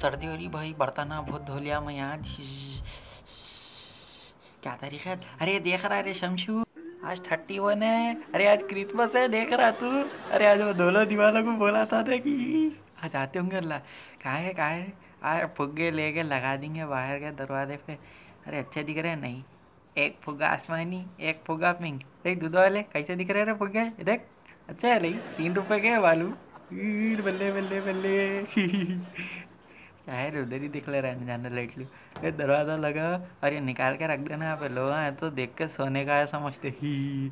सर्दी हो रही भाई, बर्तन बहुत धो लिया मैं आज। क्या तारीख है? अरे देख रहा है रे शमशू, आज 31 है। अरे आज क्रिसमस है, देख रहा तू? अरे आज वो दोनों दीवालों को बोला था ना कि आज आते होंगे। अल्लाह कहाँ है? आज फुग्गे लेके लगा देंगे बाहर के दरवाजे पे। अरे अच्छे दिख रहे हैं? नहीं, एक फुग्गा आसमानी, एक फुग्गा पिंक। देख दूध वाले कैसे दिख रहे हैं फुग्गे, देख। अच्छा है नहीं? 3 रुपए के बालू। बल्ले बल्ले बल्ले। क्या है रे, उधर ही दिख ले रहा है जाने लाइटली। ये दरवाजा लगा। अरे निकाल के रख देना यहाँ पे, लोग आए तो देख के सोने का है समझते ही।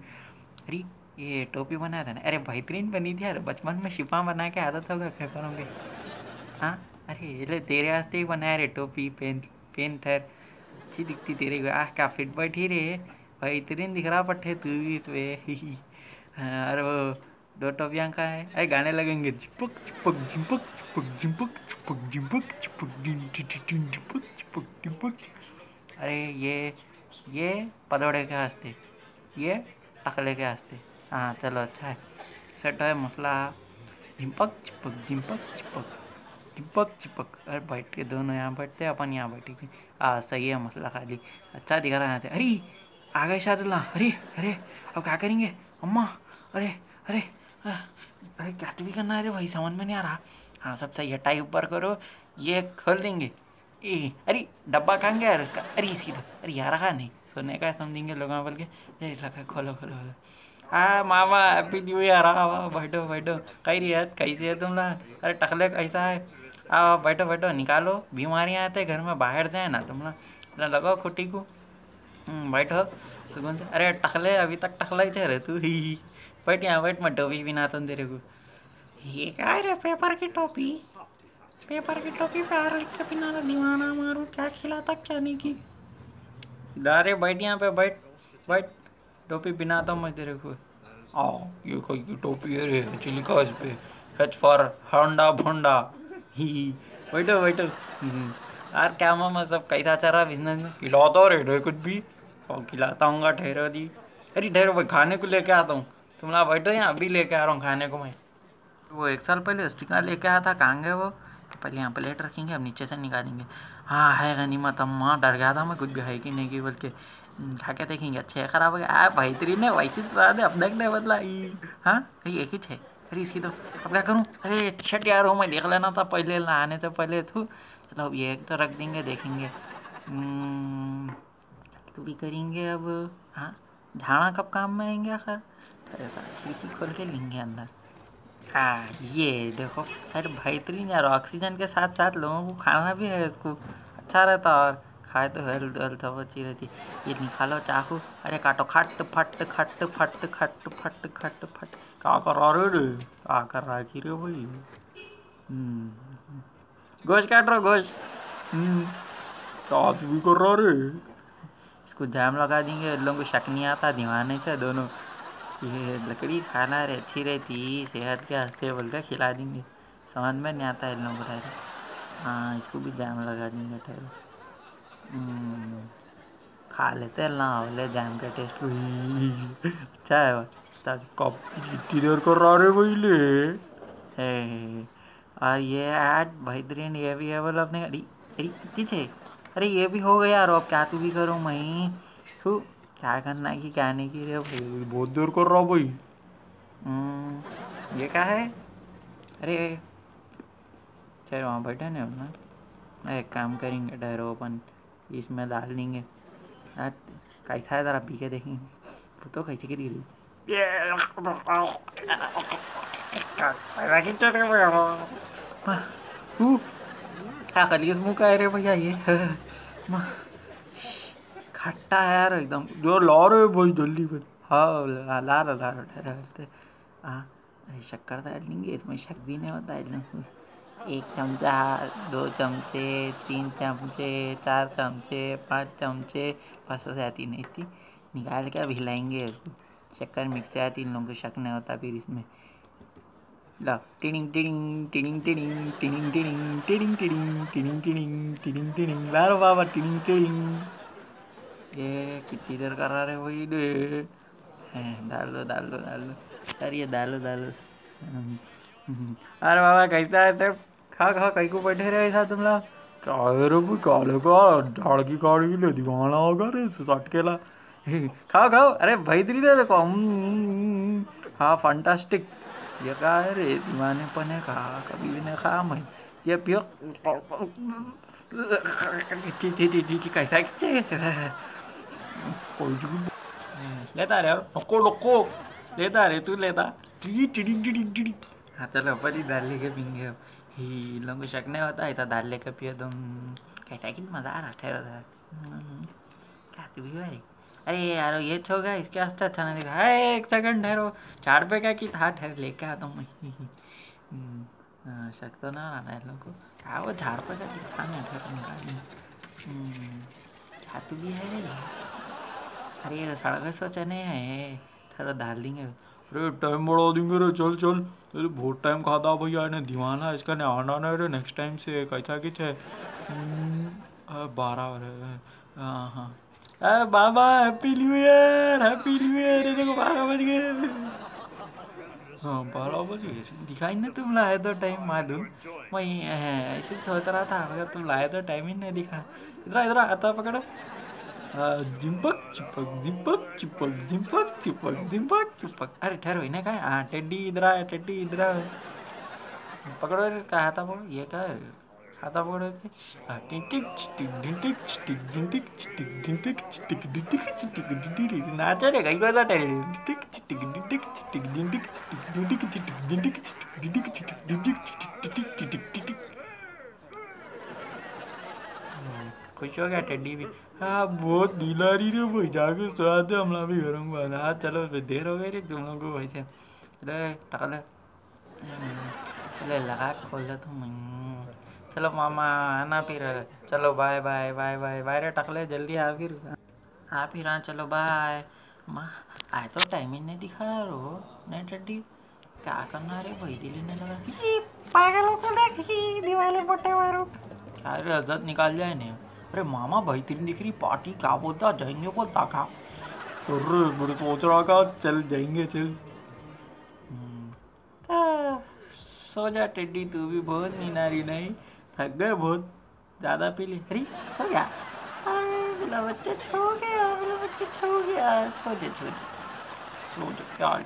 अरे ये टोपी बनाया था ना, अरे बेहतरीन बनी थी यार। बचपन में शिपा बना के आदत होगा पेपरों के। हाँ, अरे ये तेरे वास्ते ही बनाया रे टोपी, पेन पेन थर। अच्छी दिखती तेरे को, आह क्या फिट बैठी रे। बेहतरीन दिख रहा पट्टे तू भी इसमें। हाँ, अरे वो दो टोपियाँ का है। अरे गाने लगेंगे, चिपक चिपक झिपक चिपक झिपक चिपक झिपक चिपक डिन डिन डिन चिपक चिपक चिपक। अरे ये पदौड़े के हंसते, ये टकले के हंसते। हाँ चलो अच्छा है, सेट है मसला। झिपक चिपक झिपक चिपक चिपक चिपक। अरे बैठ के दोनों यहाँ बैठते, अपन यहाँ बैठेंगे। सही है मसला खाली। अच्छा दिख रहा है। अरे आ गए शादुल्ला। अरे अरे अब क्या करेंगे अम्मा? अरे अरे अरे क्या भी करना है रे भाई, समझ में नहीं आ रहा। हाँ सब सही है, टाई ऊपर करो, ये खोल देंगे। अरे डब्बा कहाँ गया यार इसका? अरे इसकी तो, अरे यार रखा नहीं, सोने का समझेंगे लोग बोल के। अरे रखा, खोलो खोलो खोलो। हाँ मामा हैप्पी न्यू ईयर। हाँ बैठो बैठो। कही रही है, कैसी है तुम लोग? अरे टकले कैसा है? आओ बैठो बैठो, निकालो, बीमारियाँ आते घर में, बाहर जाए ना तुम लोग। लगाओ खुटी को। बैठो सुकून से। अरे टकले अभी तक टकला ही चेहरे तू ही। बैठ यहाँ बैठ, मैं टोपी भी नाता हूँ तेरे को। ये क्या है रे, पेपर की टोपी? पेपर की टोपी पे आर लिख के पिना दीवाना मारू, क्या खिलाता क्या नहीं की। अरे बैठ यहाँ पे, बैठ बैठ, टोपी पिनाता हूँ मैं तेरे को। आओ, ये कोई की टोपी है रे, चिली का इस पे एच फॉर होंडा भोंडा। ही बैठो बैठो। यार क्या मामा सब कैसा चल रहा बिजनेस में? खिलाता रहे कुछ भी और खिलाता हूँ, ठहरो दी। अरे ठहरो भाई, खाने को लेके आता हूँ। तुम लोग बैठो यहाँ, अभी लेके आ रहा हूँ खाने को मैं। वो 1 साल पहले स्टिकर लेके आया था, कहाँ गए वो? पहले यहाँ प्लेट रखेंगे, अब नीचे से निकालेंगे। हाँ है गनीमत, अम्मा डर गया था मैं कुछ भी है कि नहीं की बोल के। खा के देखेंगे, अच्छे है खराब हो गया। बेहतरीन है, वैसे तो याद है, अब देख नहीं बदला। हाँ अरे एक ही है। अरे इसकी तो अब क्या करूँ? अरे छट यार हो, मैं देख लेना था पहले, आने से पहले तू। चलो अब ये तो रख देंगे, देखेंगे तो भी करेंगे अब। हाँ झाड़ा कब काम में आएंगे आखिर? खिड़की खोल के लेंगे अंदर। हाँ ये देखो, अरे बेहतरीन यार, ऑक्सीजन के साथ साथ लोगों को खाना भी है इसको, अच्छा रहता। और खाए तो हेल्थ हेल्थ अच्छी रहती। ये निकालो चाकू, अरे काटो, खट फट खट फट खट फट खट फट। क्या कर रहा रे? क्या कर रहा है कि रे भाई? गोश्त काट रहा, गोश्त। क्या भी कर रहा रे? इसको जाम लगा देंगे, इन लोगों को शक नहीं आता, दीवाने से दोनों। ये लकड़ी खाना रे अच्छी रहती, सेहत के हंसते बोल के खिला देंगे। समझ में नहीं आता इन लोगों को। हाँ इसको भी जाम लगा देंगे ठहरो। खा लेते हैं ना बोले जाम का टेस्ट। अच्छा है तब कब किधर कर रहा रे भाई ले। और ये ऐड बेहतरीन, ये भी है बोल अपने। अरे अरे पीछे, अरे ये भी हो गया यार, अब क्या तू भी करूँ मैं? तू क्या करना है कि क्या नहीं की रे भाई, बहुत देर कर रहा भाई। ये क्या है? अरे चलो वहाँ बैठे नहीं अपना, एक काम करेंगे डरो अपन, इसमें डाल देंगे। कैसा है ज़रा पी के देखेंगे, वो तो कैसे गिरी रही। क्या खलीस मुँह का है रे भैया ये। खट्टा है यार एकदम, जो ला रहे भाई जल्दी कर। हाँ ला रहा ठहरा। हाँ शक्कर डाल देंगे, इसमें शक भी नहीं होता है। 1 चमचा, 2 चमचे, 3 चमचे, 4 चमचे, 5 चमचे, बस हो जाती नहीं थी। निकाल के अब हिलाएंगे इसको, शक्कर मिक्स आती, इन लोगों को शक नहीं होता फिर इसमें। लो टिनिंग टिनिंग टिनिंग टिनिंग टिनिंग टिनिंग टिनिंग टिनिंग टिनिंग टिनिंग टिनिंग टिनिंग, लारो बाबा टिनिंग टिनिंग। ये कितनी देर कर रहा है वही दे। डाल दो डाल दो डाल दो, अरे ये डालो डालो। अरे बाबा कैसा है सब? खा खा कहीं को बैठे रहे ऐसा तुम लोग। क्या है रे भाई, काले का झाड़ की काड़ी के लिए दीवाना होगा रे सटकेला। खाओ खाओ, अरे भाई दे देखो। हाँ फंटास्टिक। ये क्या है रे, दीवाने पने खा, कभी भी नहीं खा मैं। ये पियो। कैसा लेता रे नको नको, लेता रे तू लेता। हाँ चलो परी दाल लेके पीएंगे अब। ही लोगों को शक नहीं होता ऐसा दाल लेके पियो तुम। कहता है कि मज़ा आ रहा ठहरो था। क्या तू भी भाई। अरे यार ये छोगा इसके वास्ते अच्छा नहीं दिखा। अरे एक सेकंड ठहरो, चार पे क्या की था, ठहर लेके आता हूँ मैं। शक तो ना आना है लोगों को। क्या वो झाड़ पे का दिखा नहीं, ठहरो निकाल। तू भी है रे। अरे ये सड़क सोचा नहीं है, ठहरो डाल देंगे। अरे टाइम बढ़ा देंगे रे, चल चल। अरे बहुत टाइम खाता भैया ने दीवाना, इसका ने आना नहीं रे नेक्स्ट टाइम से कैसा किच है। 12 हो रहे हैं। हाँ हाँ। अरे बाबा happy new year, happy new year. ये देखो 12 बज गए। हाँ 12 बज गए, दिखाई नहीं तुम लाए तो टाइम मालूम। मैं ऐसे सोच रहा था मगर तुम लाए तो टाइम ही नहीं दिखा। इधर इधर आता पकड़ो। जिम्पक चिपक जिम्पक चिपक जिम्पक चिपक जिम्पक चिपक। अरे ठहरो इन्हें कहा। हाँ टेड्डी इधर आया, टेड्डी इधर आया। पकड़ो इसका हाथा पकड़ो, ये क्या है, हाथा पकड़ो इसके। नाचे रे कहीं को खुश हो गया टेड्डी भी। हाँ बहुत ढीला रही रे भाई, जाके सोया दे हमला भी करूँगा। हाँ चलो देर हो गई रे तुम लोग को वैसे। अरे टकले चले लगा खोल दे तुम। चलो मामा आना फिर। चलो bye bye bye bye bye रे टकले, जल्दी आ फिर। हाँ फिर हाँ चलो बाय। माँ आए तो टाइम ही नहीं दिखा रो। नहीं टेड्डी क्या करना रे भाई, दिल्ली ने लगा पागलों को देख दिवाले पट्टे मारो। अरे इज्जत निकाल जाए नहीं। अरे मामा भाई तेरी दिख रही पार्टी, क्या बोलता जाएंगे बोलता का। अरे बड़े सोच रहा का, चल जाएंगे चल। सो जा टेड्डी, तू भी बहुत नींद आ रही नहीं, थक गए बहुत ज़्यादा पी ली। अरे सो गया, बोला बच्चा सो गया, बोला बच्चा सो गया। सो जा सो जा सो जा यार,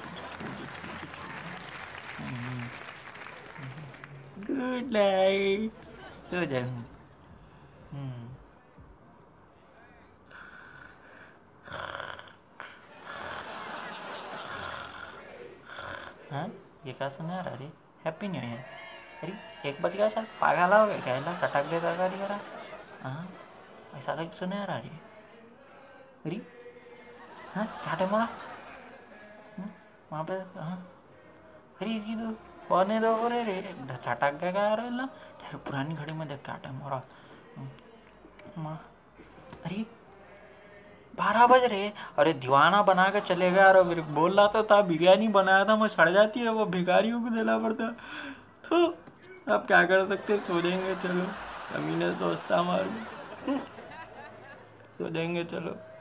गुड नाइट, सो जा। हाँ ये क्या सुना रहा रे, हैप्पी न्यू ईयर। अरे 1 बज गया सर, पागल हो गया क्या, चटक दे गाड़ी करा। हाँ ऐसा कुछ सुना रहा रे। अरे हाँ क्या टाइम हुआ वहाँ पे। हाँ अरे इसकी तो पौने 2 हो रहे रे, चटक गया क्या रहा है। ठहर पुरानी घड़ी में देख क्या टाइम हो रहा। अरे 12 बज रहे। अरे दीवाना बना के चले गया। और फिर बोल रहा था बिरयानी बनाया था मैं, सड़ जाती है वो, भिखारियों को देना पड़ता। तो अब क्या कर सकते, सो जाएंगे चलो, कमीने दोस्त हमारे, सो जाएंगे चलो।